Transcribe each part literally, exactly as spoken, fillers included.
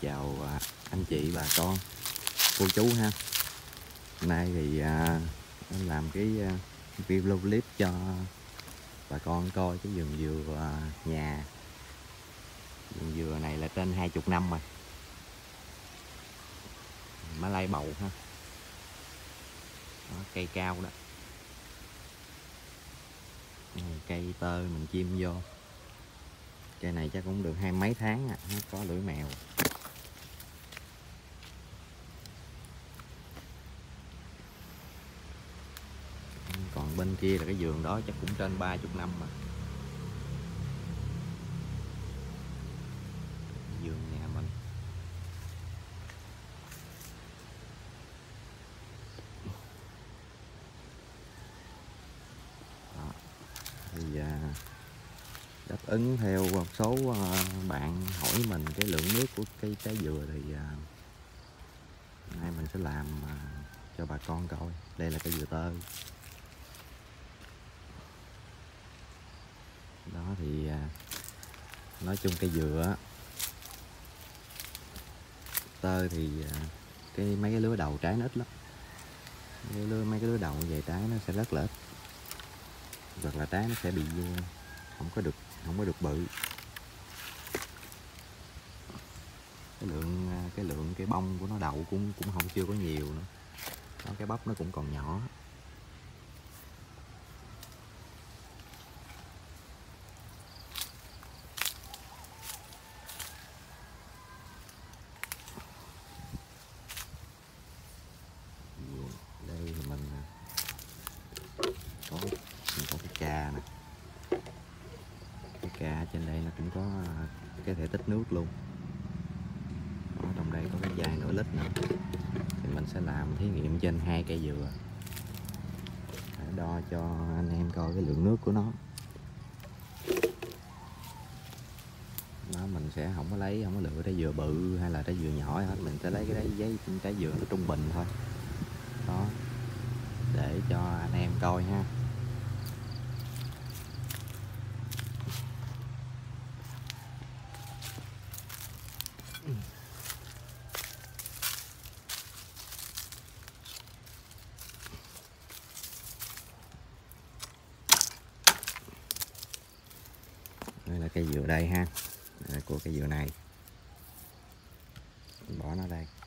chào anh chị, bà con, cô chú ha. Hôm nay thì à, em làm cái video clip cho bà con coi cái vườn dừa à, nhà. Vườn dừa này là trên hai mươi năm rồi, Mã Lai bầu ha. Đó, cây cao đó, cây tơ mình chim vô. Cây này chắc cũng được hai mấy tháng à, nó có lưỡi mèo. Còn bên kia là cái vườn đó chắc cũng trên ba mươi năm mà. Vườn nhà mình. Đó. Thì à, đáp ứng theo một số à, bạn hỏi mình cái lượng nước của cây trái dừa thì à, nay mình sẽ làm à, cho bà con coi. Đây là cây dừa tơ. Đó thì à, nói chung cây dừa tơ thì à, cái mấy cái lứa đầu trái nó ít lắm. Mấy, lứa, mấy cái lứa đầu về trái nó sẽ rất là ít, hoặc là trái nó sẽ bị không có được không có được bự. Cái lượng cái lượng cái bông của nó đậu cũng cũng không chưa có nhiều nữa. Đó, cái bắp nó cũng còn nhỏ. Đây thì mình có mình có cái ca nè. Cái ca trên đây nó cũng có cái thể tích nước luôn. Ở trong đây có cái chai nửa lít nữa. Thì mình sẽ làm thí nghiệm trên hai cây dừa để đo cho anh em coi cái lượng nước của nó. Đó, mình sẽ không có lấy không có lựa trái dừa bự hay là trái dừa nhỏ hết, mình sẽ lấy cái đấy giấy trái dừa nó trung bình thôi. Đó, để cho anh em coi ha. Đây là cây dừa đây ha. Đây, của cây dừa này mình bỏ nó đây.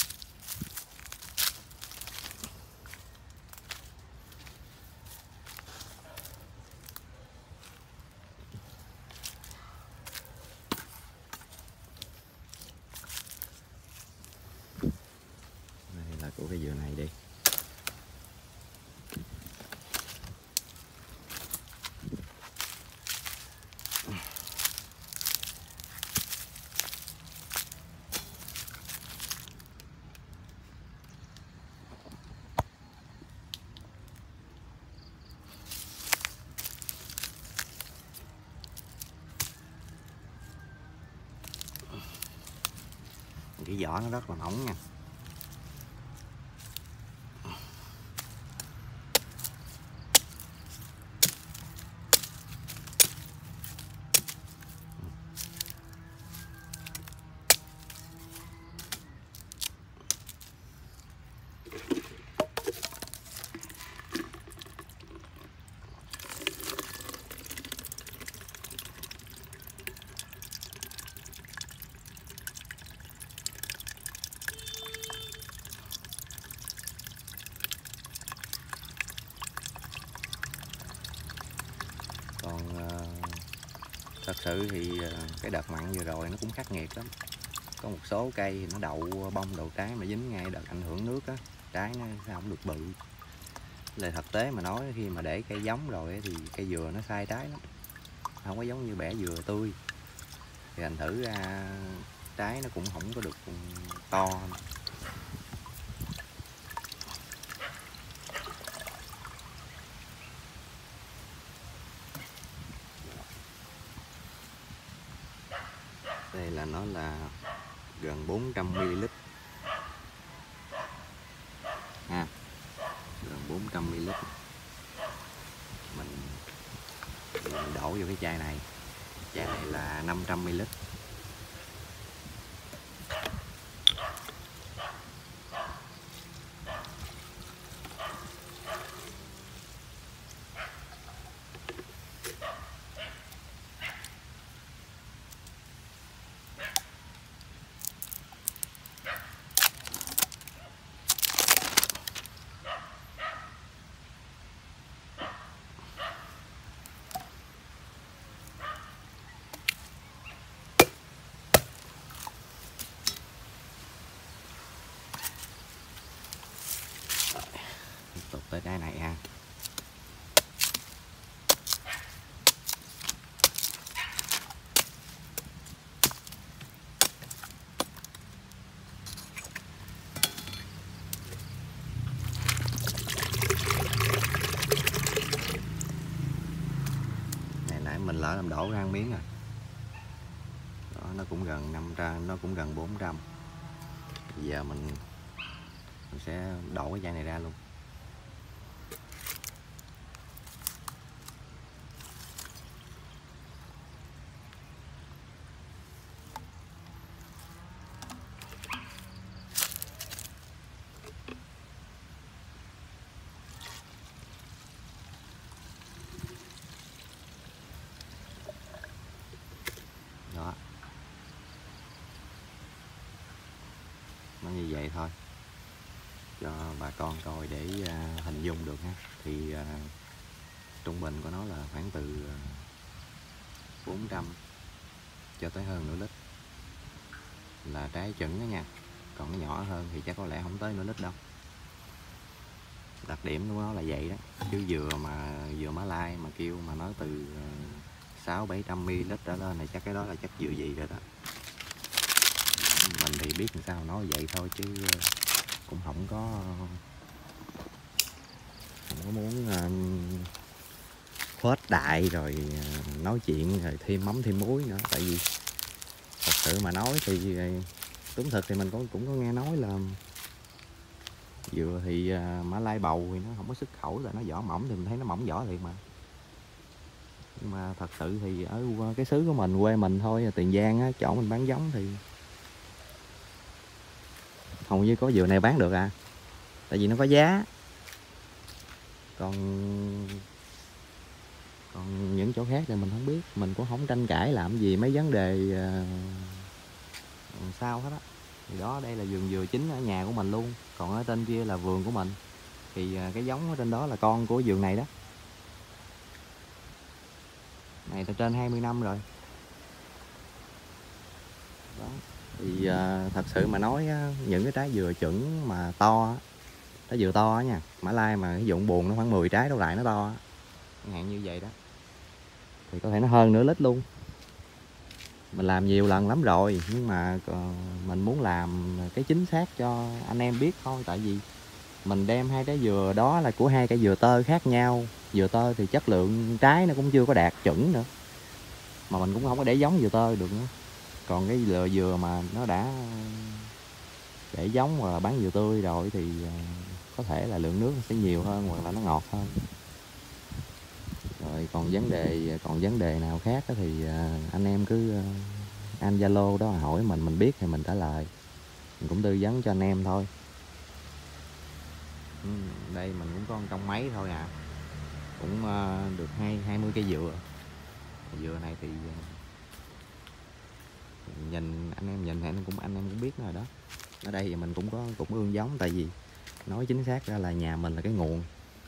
Đây là của cây dừa này đi. Cái vỏ nó rất là mỏng nha. Còn uh, thật sự thì uh, cái đợt mặn vừa rồi nó cũng khắc nghiệt lắm. Có một số cây thì nó đậu bông đậu trái mà dính ngay đợt ảnh hưởng nước á, trái nó không được bự. Lời thực tế mà nói, khi mà để cây giống rồi thì cây dừa nó sai trái lắm, không có giống như bẻ dừa tươi. Thì thành thử ra trái nó cũng không có được to. Đây là nó là gần bốn trăm mi li lít ha, gần bốn trăm mi li lít. Mình, mình đổ vô cái chai này. Chai này là năm trăm mi li lít. trái này ha. Này nãy mình lỡ làm đổ ra một miếng rồi. Đó, nó cũng gần năm trăm, nó cũng gần bốn trăm. Giờ mình, mình sẽ đổ cái chai này ra luôn. Đó, nó như vậy thôi cho bà con coi để uh, hình dung được ha. Thì uh, trung bình của nó là khoảng từ uh, bốn trăm cho tới hơn nửa lít là trái chuẩn đó nha. Còn nó nhỏ hơn thì chắc có lẽ không tới nửa lít đâu. Đặc điểm của nó là vậy đó. Chứ dừa mà dừa Mã Lai mà kêu mà nói từ sáu bảy trăm mi li lít trở lên này chắc cái đó là chắc dừa gì rồi đó. Mình thì biết làm sao nói vậy thôi chứ cũng không có không có muốn uh, khuếch đại rồi nói chuyện rồi thêm mắm thêm muối nữa. Tại vì thật sự mà nói thì đúng thực thì mình cũng cũng có nghe nói là dừa thì uh, Mã Lai bầu thì nó không có xuất khẩu, là nó vỏ mỏng thì mình thấy nó mỏng vỏ liền mà. Nhưng mà thật sự thì ở cái xứ của mình, quê mình thôi, Tiền Giang á, chỗ mình bán giống thì hầu như có dừa này bán được à. Tại vì nó có giá. Còn còn những chỗ khác thì mình không biết, mình cũng không tranh cãi làm gì mấy vấn đề uh, sao hết á. Thì đó, đây là vườn dừa chính ở nhà của mình luôn. Còn ở trên kia là vườn của mình. Thì uh, cái giống ở trên đó là con của vườn này đó. Này là trên hai mươi năm rồi. Đó. Thì uh, thật sự mà nói uh, những cái trái dừa chuẩn mà to, trái dừa to á nha, Mã Lai mà cái dụng buồn nó khoảng mười trái đâu lại nó to, chẳng hạn như vậy đó, thì có thể nó hơn nửa lít luôn. Mình làm nhiều lần lắm rồi, nhưng mà mình muốn làm cái chính xác cho anh em biết thôi. Tại vì mình đem hai trái dừa đó là của hai cây dừa tơ khác nhau. Dừa tơ thì chất lượng trái nó cũng chưa có đạt chuẩn nữa, mà mình cũng không có để giống dừa tơ được nữa. Còn cái dừa dừa mà nó đã để giống và bán dừa tươi rồi thì có thể là lượng nước nó sẽ nhiều hơn hoặc là nó ngọt hơn. Rồi còn vấn đề còn vấn đề nào khác thì anh em cứ anh Zalo đó hỏi mình, mình biết thì mình trả lời, mình cũng tư vấn cho anh em thôi. Ừ, đây mình cũng có trong máy thôi à, cũng được hai hai mươi cây dừa. Dừa này thì nhìn anh em nhìn thì anh cũng anh em cũng biết rồi đó. Ở đây thì mình cũng có cũng ương giống, tại vì nói chính xác ra là nhà mình là cái nguồn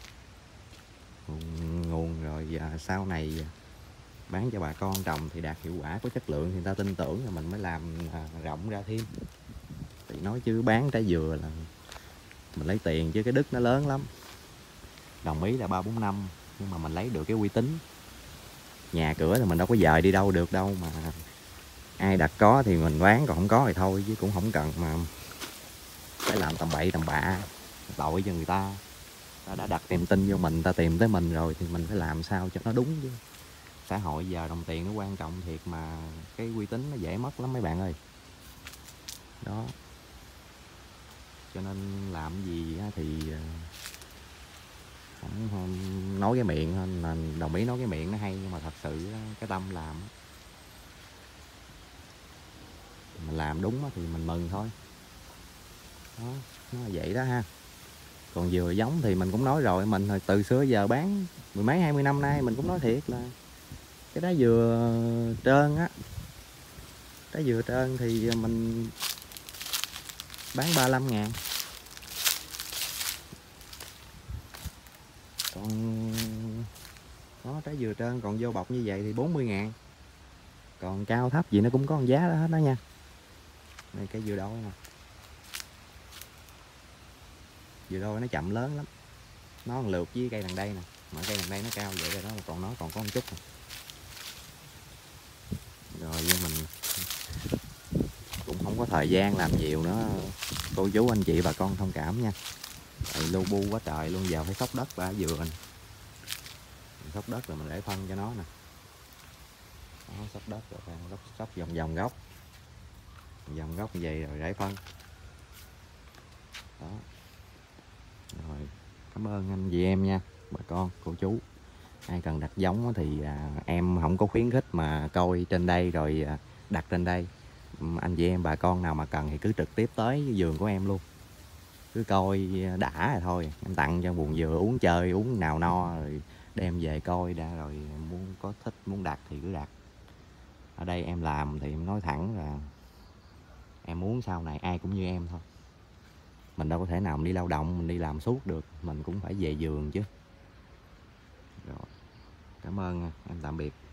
nguồn, nguồn rồi à, sau này bán cho bà con trồng thì đạt hiệu quả, có chất lượng thì người ta tin tưởng, rồi mình mới làm à, rộng ra thêm. Thì nói chứ bán trái dừa là mình lấy tiền chứ cái đức nó lớn lắm. Đồng ý là ba bốn năm, nhưng mà mình lấy được cái uy tín. Nhà cửa thì mình đâu có dời đi đâu được đâu, mà ai đặt có thì mình bán, còn không có thì thôi, chứ cũng không cần mà phải làm tầm bậy tầm bạ tội cho người ta. Ta đã đặt niềm tin vô mình, ta tìm tới mình rồi thì mình phải làm sao cho nó đúng chứ. Xã hội giờ đồng tiền nó quan trọng thiệt, mà cái uy tín nó dễ mất lắm mấy bạn ơi. Đó, cho nên làm gì thì không, không nói cái miệng thôi, là đồng ý nói cái miệng nó hay, nhưng mà thật sự cái tâm làm mình làm đúng thì mình mừng thôi. Đó, nó là vậy đó ha. Còn dừa giống thì mình cũng nói rồi, mình hồi từ xưa giờ bán mười mấy hai mươi năm nay mình cũng nói thiệt là cái đá dừa trơn á, trái dừa trơn thì mình bán ba mươi lăm ngàn. Còn có trái dừa trơn còn vô bọc như vậy thì bốn mươi ngàn. Còn cao thấp gì nó cũng có con giá đó hết đó nha. Đây cái dừa đôi nè, dừa đôi nó chậm lớn lắm. nó lượt với cây đằng đây nè, mà cây đằng đây nó cao vậy rồi đó, còn nó còn có một chút nè. Rồi mình cũng không có thời gian làm nhiều nữa, cô chú anh chị bà con thông cảm nha. Tại lu bu quá trời luôn, giờ phải xóc đất ba dừa nè. Mình xóc đất rồi mình để phân cho nó nè. Đó, xóc đất rồi xóc, xóc vòng vòng gốc, vòng gốc như vậy rồi để phân. Đó. Rồi cảm ơn anh chị em nha, bà con cô chú. Ai cần đặt giống thì à, em không có khuyến khích mà coi trên đây rồi à, đặt trên đây. Anh chị em bà con nào mà cần thì cứ trực tiếp tới vườn của em luôn, cứ coi đã rồi thôi. Em tặng cho buồn dừa uống chơi, uống nào no rồi đem về coi đã, rồi muốn có thích muốn đặt thì cứ đặt. Ở đây em làm thì em nói thẳng là em muốn sau này ai cũng như em thôi. Mình đâu có thể nào mình đi lao động, mình đi làm suốt được, mình cũng phải về vườn chứ. Rồi, cảm ơn, em tạm biệt.